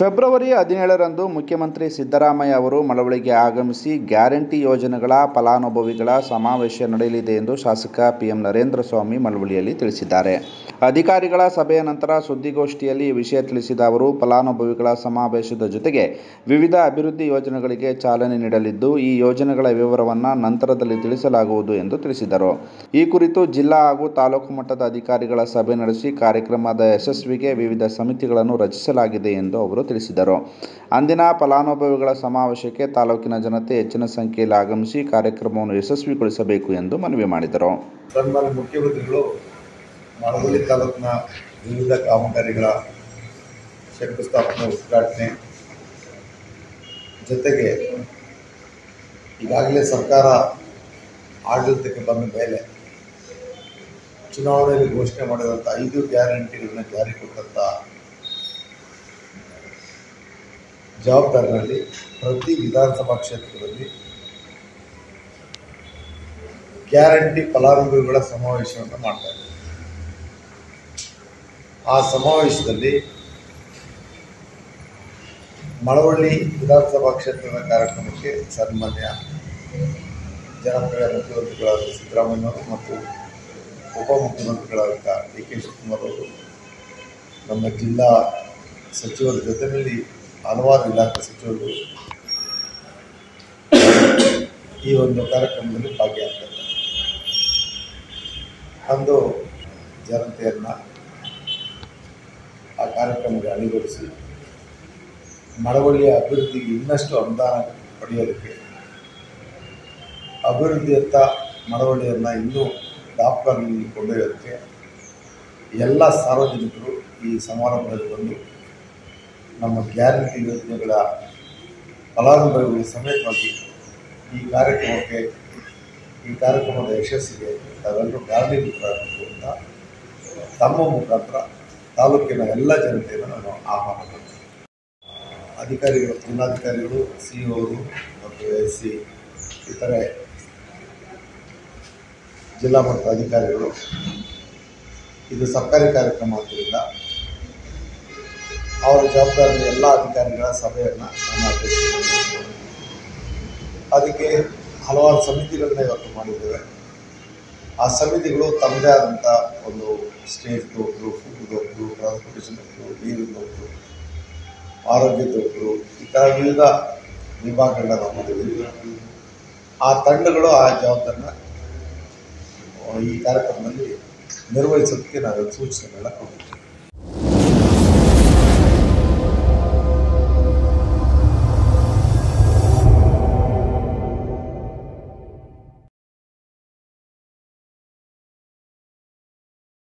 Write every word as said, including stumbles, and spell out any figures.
February ಹದಿನೇಳರಂದು ಮುಖ್ಯಮಂತ್ರಿ ಸಿದ್ದರಾಮಯ್ಯ ಅವರು ಮಳವಳ್ಳಿಗೆ ಆಗಮಿಸಿ ಗ್ಯಾರಂಟಿ ಯೋಜನೆಗಳ ಫಲಾನುಭವಿಗಳ ಸಮಾವೇಶ ನಡೆಯಲಿದೆ ಎಂದು ಶಾಸಕ ಪಿಎಂ ನರೇಂದ್ರ ಸ್ವಾಮಿ ಮಳವಳ್ಳಿಯಲ್ಲಿ ತಿಳಿಸಿದ್ದಾರೆ. ಅಧಿಕಾರಿಗಳ ಸಭೆಯ ನಂತರ ಸುದ್ದಿಗೋಷ್ಠಿಯಲ್ಲಿ ಈ ವಿಷಯ ತಿಳಿಸಿದ ಅವರು, ಫಲಾನುಭವಿಗಳ ಸಮಾವೇಶದ ಜೊತೆಗೆ ವಿವಿಧ ಅಭಿವೃದ್ಧಿ ಯೋಜನೆಗಳಿಗೆ ಚಾಲನೆ ನೀಡಲಿದ್ದು, ಈ ಯೋಜನೆಗಳ ವಿವರವನ್ನು ನಂತರದಲ್ಲಿ ತಿಳಿಸಲಾಗುವುದು ಎಂದು ತಿಳಿಸಿದರು. ಈ ಕುರಿತು ಜಿಲ್ಲಾ ಹಾಗೂ ತಾಲೂಕು ಮಟ್ಟದ ಅಧಿಕಾರಿಗಳ ಸಭೆ ನಡೆಸಿ ಕಾರ್ಯಕ್ರಮದ ಯಶಸ್ವಿಗೆ ವಿವಿಧ ಸಮಿತಿಗಳನ್ನು ರಚಿಸಲಾಗಿದೆ ಎಂದು ಅವರು ತಿಳಿಸಿದರು. ಅಂದಿನ ಫಲಾನುಭವಿಗಳ ಸಮಾವೇಶಕ್ಕೆ ತಾಲೂಕಿನ ಜನತೆ ಹೆಚ್ಚಿನ ಸಂಖ್ಯೆಯಲ್ಲಿ ಆಗಮಿಸಿ ಕಾರ್ಯಕ್ರಮವನ್ನು ಯಶಸ್ವಿಗೊಳಿಸಬೇಕು ಎಂದು ಮನವಿ ಮಾಡಿದರು. ಸನ್ಮಾನ್ಯ ಮುಖ್ಯಮಂತ್ರಿಗಳು ಮಳವಳ್ಳಿ ತಾಲೂಕಿನ ವಿವಿಧ ಕಾಮಗಾರಿಗಳ ಶಂಕುಸ್ಥಾಪನೆ, ಉದ್ಘಾಟನೆ ಜೊತೆಗೆ ಈಗಾಗಲೇ ಸರ್ಕಾರ ಆಡಳಿತಕ್ಕೆ ಬಂದ ಮೇಲೆ ಚುನಾವಣೆಯಲ್ಲಿ ಘೋಷಣೆ ಮಾಡಿದಂಥ ಐದು ಗ್ಯಾರಂಟಿಗಳನ್ನ ಜಾರಿ ಕೊಟ್ಟಂಥ ಜವಾಬ್ದಾರಿನಲ್ಲಿ ಪ್ರತಿ ವಿಧಾನಸಭಾ ಕ್ಷೇತ್ರದಲ್ಲಿ ಗ್ಯಾರಂಟಿ ಫಲಾನುಭವಿಗಳ ಸಮಾವೇಶವನ್ನು ಮಾಡ್ತಾ ಇದ್ದಾರೆ. ಆ ಸಮಾವೇಶದಲ್ಲಿ ಮಳವಳ್ಳಿ ವಿಧಾನಸಭಾ ಕ್ಷೇತ್ರದ ಕಾರ್ಯಕ್ರಮಕ್ಕೆ ಸನ್ಮಾನ್ಯ ಜನಪ್ರಿಯ ಮುಖ್ಯಮಂತ್ರಿಗಳಾದ ಸಿದ್ದರಾಮಯ್ಯವರು ಮತ್ತು ಉಪಮುಖ್ಯಮಂತ್ರಿಗಳಾದ ಡಿ ಕೆ ಶಿವಕುಮಾರ್ ಅವರು, ನಮ್ಮ ಜಿಲ್ಲಾ ಸಚಿವರ ಜೊತೆಯಲ್ಲಿ ಹಲವಾರು ಇಲಾಖೆ ಸಚಿವರು ಈ ಒಂದು ಕಾರ್ಯಕ್ರಮದಲ್ಲಿ ಭಾಗಿಯಾಗ್ತಾರೆ. ಅಂದು ಜನತೆಯನ್ನು ಆ ಕಾರ್ಯಕ್ರಮಕ್ಕೆ ಅಣಿಗೊಳಿಸಿ ಮಳವಳ್ಳಿಯ ಅಭಿವೃದ್ಧಿಗೆ ಇನ್ನಷ್ಟು ಅನುದಾನ ಪಡೆಯೋದಕ್ಕೆ, ಅಭಿವೃದ್ಧಿಯತ್ತ ಮಳವಳ್ಳಿಯನ್ನು ಇನ್ನೂ ದಾಪುಗಾಲಿನಲ್ಲಿ ಕೊಂಡೊಯ್ಯೋದಕ್ಕೆ ಎಲ್ಲ ಸಾರ್ವಜನಿಕರು ಈ ಸಮಾರಂಭದಲ್ಲಿ ಬಂದು ನಮ್ಮ ಗ್ಯಾರಂಟಿ ಯೋಜನೆಗಳ ಫಲಾನುಭವಿಗಳ ಸಮೇತವಾಗಿ ಈ ಕಾರ್ಯಕ್ರಮಕ್ಕೆ ಈ ಕಾರ್ಯಕ್ರಮದ ಯಶಸ್ಸಿಗೆ ತಾವೆಲ್ಲರೂ ಕಾರಣೀಭೂತರಾಗಬೇಕು ಅಂತ ತಮ್ಮ ಮುಖಾಂತರ ತಾಲೂಕಿನ ಎಲ್ಲ ಜನತೆಯನ್ನು ನಾನು ಆಹ್ವಾನ ಮಾಡ್ತೀನಿ. ಅಧಿಕಾರಿಗಳು, ಜಿಲ್ಲಾಧಿಕಾರಿಗಳು, ಸಿ ಇ ಅವರು ಮತ್ತು ಎಸ್ ಸಿ ಇತರೆ ಜಿಲ್ಲಾ ಮಟ್ಟದ ಅಧಿಕಾರಿಗಳು, ಇದು ಸರ್ಕಾರಿ ಕಾರ್ಯಕ್ರಮ ಆದ್ದರಿಂದ ಅವರ ಜವಾಬ್ದಾರಿ ಎಲ್ಲ ಅಧಿಕಾರಿಗಳ ಸಭೆಯನ್ನು ನಾನು ಅಧ್ಯಕ್ಷತೆ ಅದಕ್ಕೆ ಹಲವಾರು ಸಮಿತಿಗಳನ್ನ ಇವತ್ತು ಮಾಡಿದ್ದೇವೆ. ಆ ಸಮಿತಿಗಳು ತಮ್ಮದೇ ಆದಂಥ ಒಂದು ಸ್ಟೇಜ್ದು ಒಬ್ಬರು, ಫುಡ್ದು ಒಬ್ಬರು, ಟ್ರಾನ್ಸ್ಪೋರ್ಟೇಷನ್ ಒಬ್ಬರು, ನೀರಿನ ಒಬ್ಬರು, ಆರೋಗ್ಯದ ಒಬ್ಬರು, ಈ ಥರ ವಿವಿಧ ವಿಭಾಗಗಳನ್ನ ನಾವು ಮಾಡಿದ್ದೀವಿ. ಆ ತಂಡಗಳು ಆ ಜವಾಬ್ದಾರಿನ ಈ ಕಾರ್ಯಕ್ರಮದಲ್ಲಿ ನಿರ್ವಹಿಸೋದಕ್ಕೆ ನಾವು ಸೂಚನೆಗಳನ್ನ ಕೊಟ್ಟಿದ್ದೀವಿ.